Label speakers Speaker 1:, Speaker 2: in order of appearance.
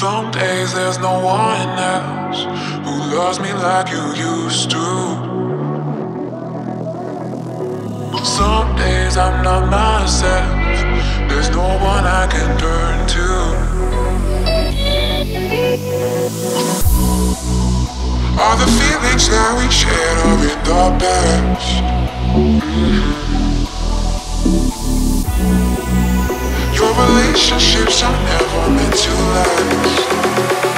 Speaker 1: Some days there's no one else who loves me like you used to. Some days I'm not myself, there's no one I can turn to. All the feelings that we shared are in the past. Your relationships are never meant to last.